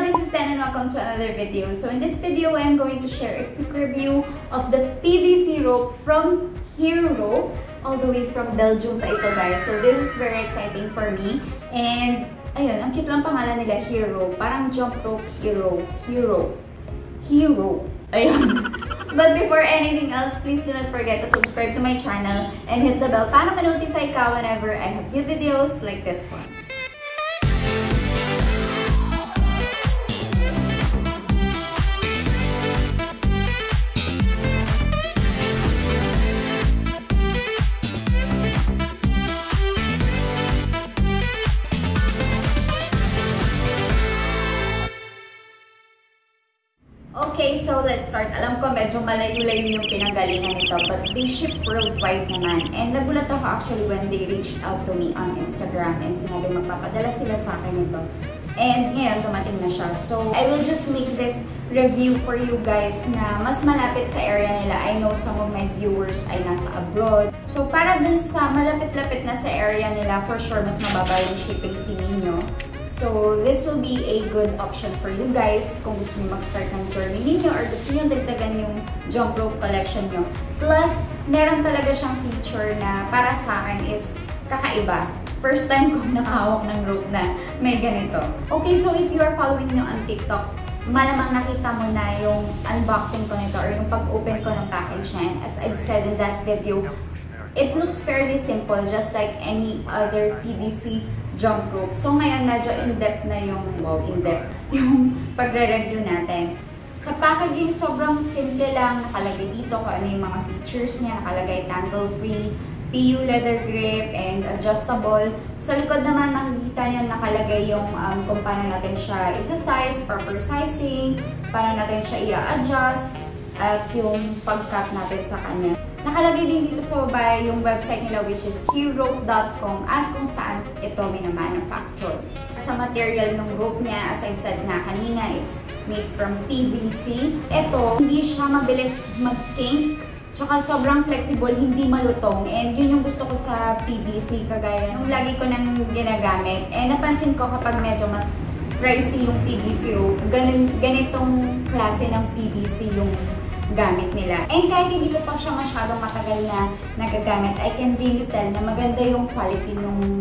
this is Ten and welcome to another video. So in this video, I'm going to share a quick review of the PVC rope from Hero, all the way from Belgium pa ito guys. So this is very exciting for me. And ayun, ang cute lang pangalan nila, Hero. Parang jump rope Hero. Ayun. But before anything else, please do not forget to subscribe to my channel and hit the bell para ma-notify ka whenever I have new videos like this one. Okay, so let's start. Alam ko medyo malayo-layo yung pinanggalingan nito, but they ship worldwide naman. And nagulat ako actually when they reached out to me on Instagram and sinabi magpapadala sila sa akin nito. And ngayon, dumating na siya. So, I will just make this review for you guys na mas malapit sa area nila. I know some of my viewers ay nasa abroad. So, para dun sa malapit-lapit na sa area nila, for sure, mas mababa yung shipping fee ninyo. So, this will be a good option for you guys kung gusto niyo mag-start ng journey ninyo or gusto niyo dagdagan yung jump rope collection niyo. Plus, meron talaga siyang feature na para sa akin is kakaiba. First time kong nakahawak ng rope na may ganito. Okay, so if you are following me on TikTok, malamang nakita mo na yung unboxing ko nito or yung pag-open ko ng package niya. As I've said in that video, it looks fairly simple, just like any other PVC jump rope. So ngayon, medyo in-depth na yung, yung pagre-review natin. Sa packaging, sobrang simple lang. Nakalagay dito kung ano yung mga features niya. Nakalagay tangle-free, PU leather grip, and adjustable. Sa likod naman, makikita niyo nakalagay yung kung paano natin siya isa-size, proper sizing, paano natin siya i-adjust, at yung pag-cut natin sa kanya. Nakalagay din dito sa baba yung website nila, which is herope.com, at kung saan ito minamanufacture. Sa material ng rope niya, as I said na kanina, it's made from PVC. Ito, hindi siya mabilis mag-kink, tsaka sobrang flexible, hindi malutong. And yun yung gusto ko sa PVC, kagaya yung lagi ko nang ginagamit. And napansin ko kapag medyo mas pricey yung PVC rope, ganitong klase ng PVC yung gamit nila. And kahit hindi ko pa siya masyadong matagal na nagagamit, I can really tell na maganda yung quality ng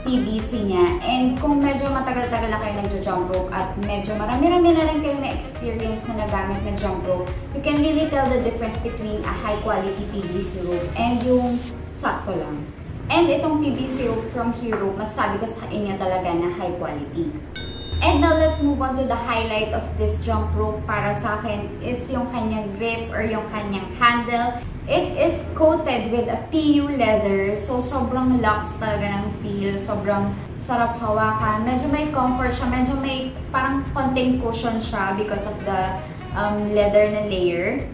PVC niya. And kung medyo matagal-tagal na kayo nagja-jump rope at medyo marami-rami na rin kayo na experience na nagamit na jump rope, you can really tell the difference between a high quality PVC rope and yung sakto lang. And itong PVC rope from Hero, masasabi ko sa inyo talaga na high quality. And now, let's move on to the highlight of this jump rope para sa akin is yung kanyang grip or yung kanyang handle. It is coated with a PU leather. So, sobrang luxe talaga ng feel. Sobrang sarap hawakan. Medyo may comfort siya. Medyo may parang konting cushion siya because of the leather na layer.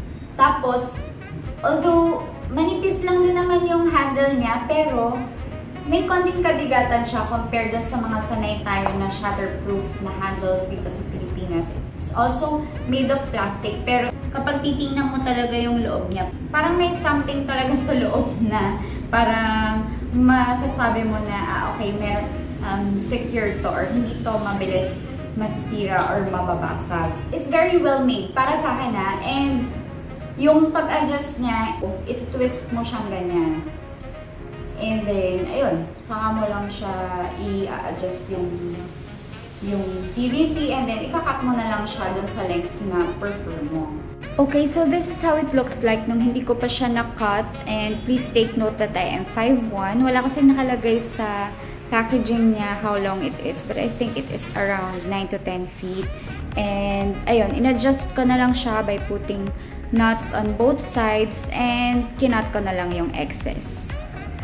Tapos, although manipis lang din naman yung handle niya, pero may konting kabigatan siya compared dun sa mga sanay tayo na shatterproof na handles dito sa Pilipinas. It's also made of plastic, pero kapag titingnan mo talaga yung loob niya, parang may something talaga sa loob na parang masasabi mo na, okay, meron secure to or hindi to mabilis masisira or mababasag. It's very well made para sa akin na, and yung pag-adjust niya, iti-twist mo siyang ganyan. And then, ayun, saka mo lang siya i-adjust yung PVC and then ikakat mo na lang siya dun sa length na prefer mo. Okay, so this is how it looks like nung hindi ko pa siya na-cut. And please take note that I am 5'1". Wala kasi nakalagay sa packaging niya how long it is, but I think it is around 9 to 10 feet. And ayun, in-adjust ko na lang siya by putting knots on both sides and kinat ko na lang yung excess.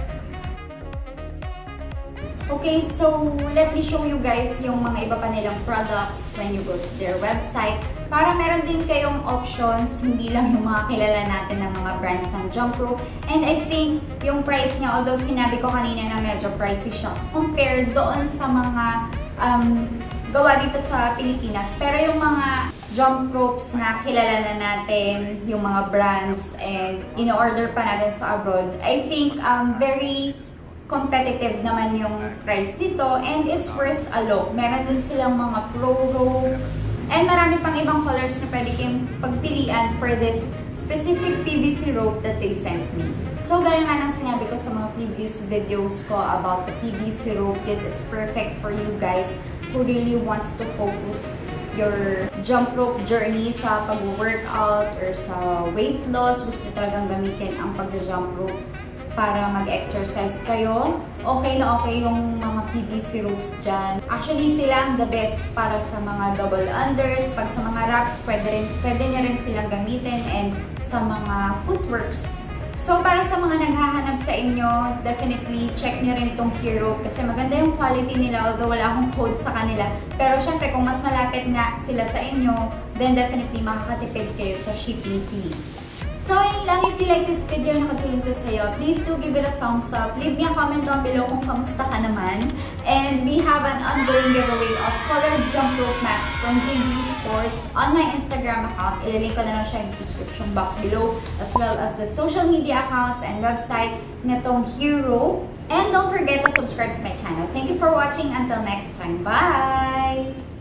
Okay, so let me show you guys yung mga iba pa nilang products when you go to their website. Para meron din kayong options, hindi lang yung mga kilala natin ng mga brands ng jump rope. And I think yung price niya, although sinabi ko kanina na medyo pricey siya compared doon sa mga gawa dito sa Pilipinas. Pero yung mga jump ropes na kilala na natin, yung mga brands and in-order pa natin sa abroad, I think very competitive naman yung price dito and it's worth a look. Meron din silang mga pro ropes and marami pang ibang colors na pwede kayong pagpilian for this specific PVC rope that they sent me. So gaya nga ng sinabi ko sa mga previous videos ko about the PVC rope, this is perfect for you guys who really wants to focus your jump rope journey sa pag-workout or sa weight loss. Gusto talagang gamitin ang pag-jump rope para mag-exercise kayo. Okay na okay yung mga PVC ropes dyan. Actually, sila ang the best para sa mga double unders. Pag sa mga wraps, pwede nyo rin silang gamitin and sa mga footworks. So, para sa mga naghahanap sa inyo, definitely check nyo rin tong Hero kasi maganda yung quality nila, although wala akong code sa kanila. Pero syempre, kung mas malapit nga sila sa inyo, then definitely makakatipid kayo sa shipping fee. So, yun lang. If you like this video na nakatulong ko sa'yo, please do give it a thumbs up. Leave me a comment down below kung kamusta ka naman. And we have an ongoing giveaway of colored jump rope mats from JG Sports on my Instagram account. Ilalink ko na lang siya in the description box below, as well as the social media accounts and website nitong Hero. And don't forget to subscribe to my channel. Thank you for watching. Until next time. Bye!